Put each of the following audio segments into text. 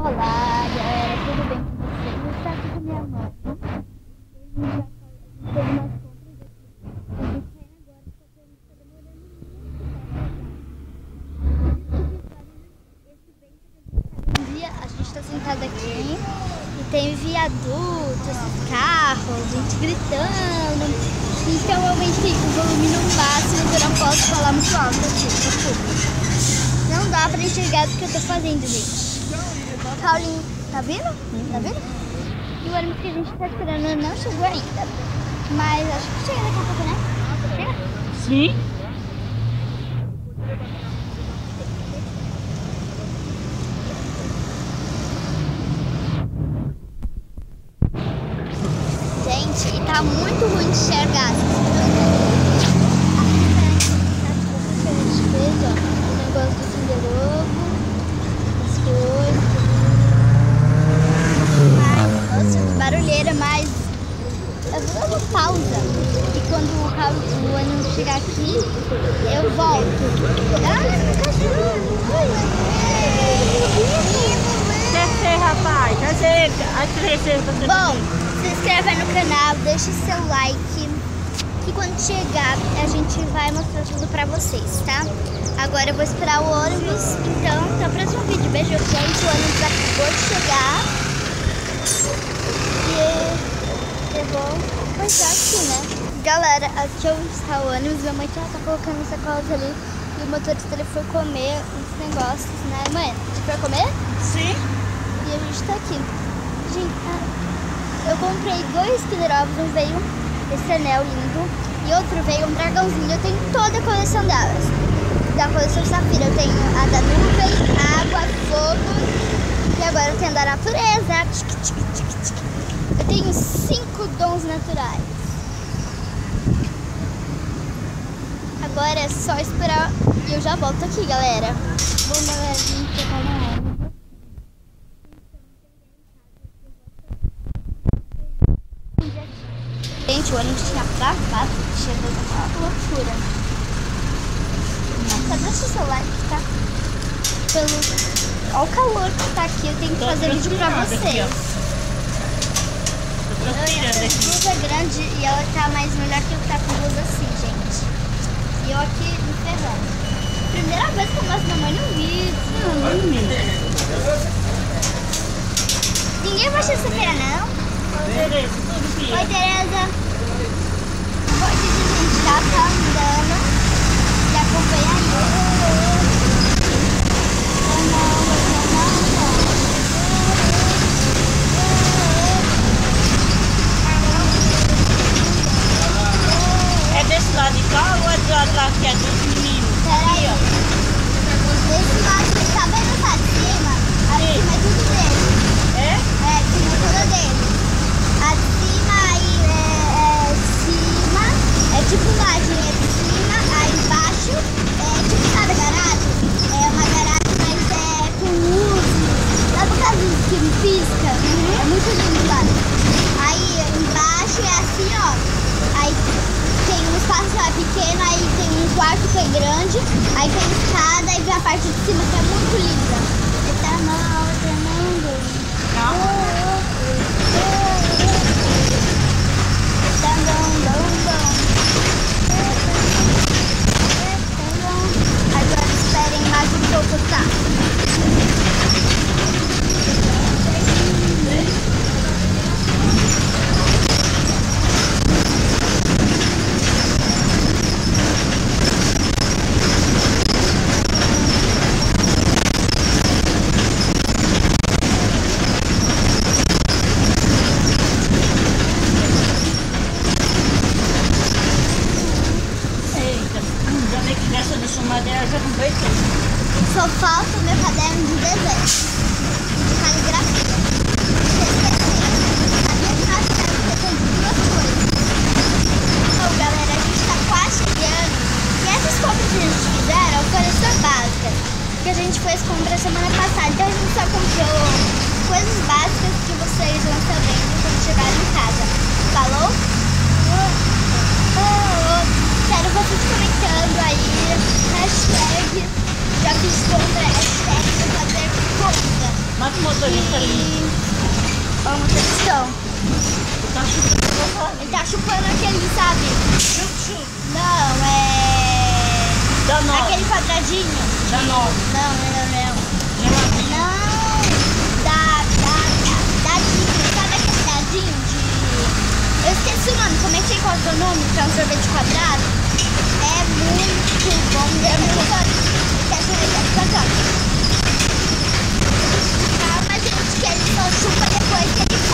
Olá, galera, tudo bem com vocês? Está aqui com minha mãe. A gente já fez umas compras aqui. A gente sai agora, só que a gente está demorando muito para esse vento que a gente está no dia. A gente está sentado aqui e tem viadutos, carros, gente gritando. Então eu aumentei o volume no máximo, que eu não posso falar muito alto aqui no público. Não dá pra enxergar o que eu tô fazendo, gente. Paulinho, tá vendo? Tá vendo? E o ônibus que a gente tá esperando não chegou ainda. Mas acho que chega daqui a pouco, né? Chega? Sim. Gente, e tá muito ruim de enxergar. A gente fez, ó, o negócio do Kinder Ovo, as coisas. Ai, nossa, barulheira, mas eu vou dar uma pausa. E quando o ônibus chegar aqui, eu volto. Ai, meu cachorro! Descer, rapaz. Descer. Bom, se inscreva no canal, deixe seu like, que quando chegar a gente vai mostrar tudo pra vocês, tá? Agora eu vou esperar o ônibus, então até o próximo vídeo. Beijo, gente, o ônibus acabou de chegar e eu vou coisar aqui, né? Galera, aqui onde está o ônibus, minha mãe tá colocando sacolas ali e o motorista ele foi comer uns negócios, né, mãe? Você foi comer? Sim. E a gente tá aqui. Gente, eu comprei 2 Kinder Ovos, um veio esse anel lindo e outro veio um dragãozinho. Eu tenho toda a coleção delas. Da coleção Safira, eu tenho a da nuvem, água, fogo e agora eu tenho a da natureza. Eu tenho 5 dons naturais. Agora é só esperar e eu já volto aqui, galera. Bom, galera, a gente já tá na hora. Gente, o ônibus tinha travado, chegou uma loucura. Mas cadê seu celular que tá pelo... Olha o calor que tá aqui, eu tenho que fazer vídeo pra vocês. A blusa é grande e ela tá mais melhor que eu que tá com blusa assim, gente. E eu aqui me ferrando. Primeira vez que eu mostro minha mãe no vídeo. Ninguém vai achar essa feira, não? Oi, Tereza. Hoje a gente já tá andando e acompanhando. É desse lado de cá ou é do lado lá que é dos meninos? Peraí, ó. Desse lado, tá vendo lá de cima? A de cima é tudo dele. É? É, de cima é tudo dele. A de cima aí é tipo lajinha de cima, aí embaixo é tipo, sabe, garagem? É uma garagem, mas é com luz. Sabe o caso que me pisca? É muito lindo lá. Aí embaixo é assim, ó. Aí tem um espaço lá pequeno, aí tem um quarto que é grande, aí tem escada, aí vem a parte de cima que é muito linda. E tá mal, tremendo. Agora esperem mais um pouco, tá? Olha o motorista ali. Olha o motoristão. Tá chupando. Ele tá chupando aquele, sabe? Chup. Não, é... Danone. aquele quadradinho. Danone. Não. Não. Dadinho. Sabe aquele dadinho de... Eu esqueci o nome. Como é que é o nome? Que é um sorvete quadrado. É muito bom. É muito bom. Quer sorvete quadrado. Calma, gente, que ele só chupa depois que ele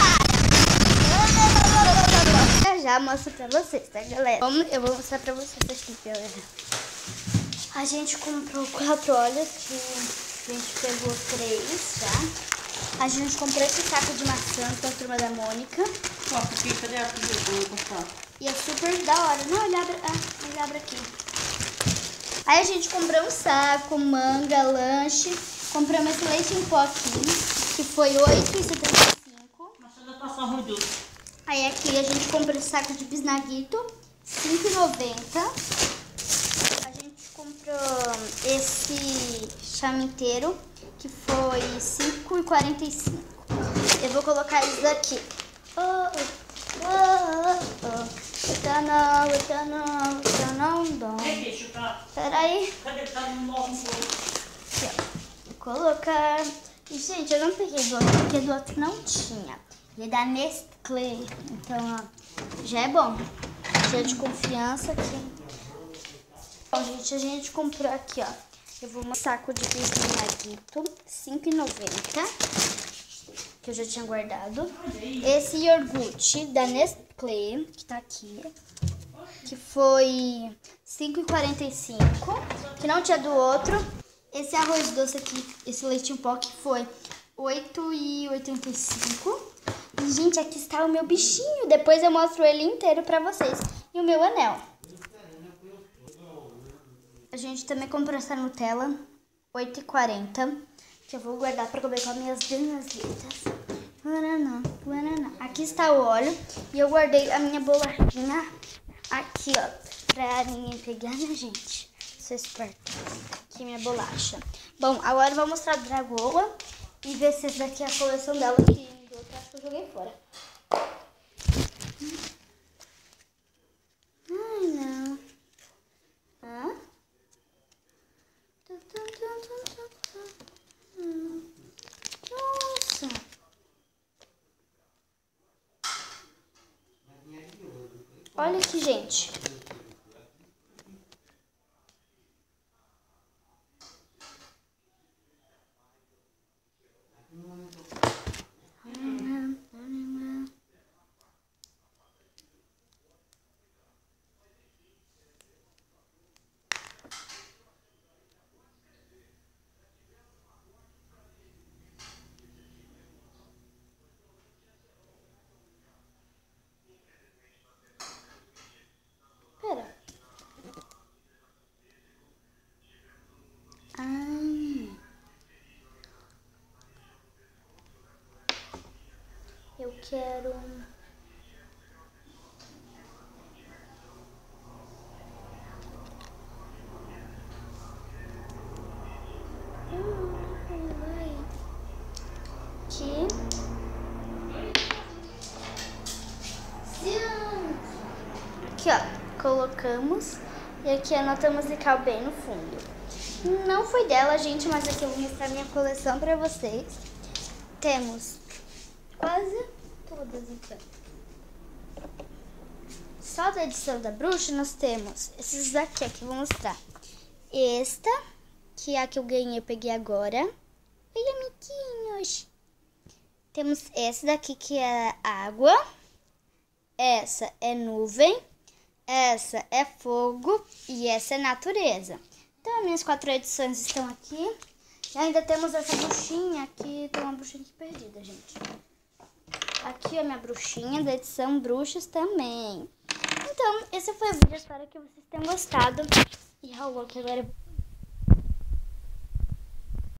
para. Já mostro pra vocês, tá, galera? Eu vou mostrar pra vocês aqui, galera. A gente comprou 4 óleos, que a gente pegou 3 já. A gente comprou esse saco de maçã da Turma da Mônica. Ó, porque cadê a pizza? E é super da hora. Não, ele abre aqui. Aí a gente comprou um saco, manga, lanche. Compramos esse leite em pó aqui, que foi R$ 8,75. Nossa, já passou ruim doce. Aí aqui a gente comprou esse saco de bisnaguito, R$ 5,90. A gente comprou esse chame inteiro, que foi R$ 5,45. Eu vou colocar isso daqui. Pera aí. Cadê? Tá no novo. Aqui, ó. Vou colocar... E, gente, eu não peguei do outro, porque do outro não tinha. Ele é da Nestlé. Então, ó, já é bom. Já é de confiança aqui. Bom, gente, a gente comprou aqui, ó. Eu vou mostrar um saco de bisnaguito, R$ 5,90. Que eu já tinha guardado. Esse iogurte da Nestlé, que tá aqui, que foi R$ 5,45, que não tinha do outro. Esse arroz doce aqui, esse leite em pó, que foi R$ 8,85. E, gente, aqui está o meu bichinho. Depois eu mostro ele inteiro pra vocês. E o meu anel. A gente também comprou essa Nutella, R$ 8,40. Que eu vou guardar pra comer com as minhas bisnaguitas. Aqui está o óleo. E eu guardei a minha bolachinha aqui, ó. Pra ninguém pegar, né, gente? Sou esperta. Aqui minha bolacha. Bom, agora eu vou mostrar a Dragoa. E ver se essa daqui é a coleção dela. Que do outro acho que eu joguei fora. Ai, não. Hã? Nossa. Olha aqui, gente. Pera. Eu quero... Aqui. Aqui, ó. Colocamos. E aqui a nota musical bem no fundo. Não foi dela, gente, mas aqui eu vou mostrar minha coleção pra vocês. Temos quase todas, então. Só da edição da Bruxa, nós temos esses daqui que eu vou mostrar. Esta, que é a que eu ganhei, eu peguei agora. Oi, amiguinhos. Temos essa daqui, que é água. Essa é nuvem. Essa é fogo. E essa é natureza. Então, as minhas 4 edições estão aqui. E ainda temos essa bruxinha aqui. Tem uma bruxinha aqui perdida, gente. Aqui a minha bruxinha da edição Bruxas também. Então, esse foi o vídeo. Espero que vocês tenham gostado. E rolou que agora...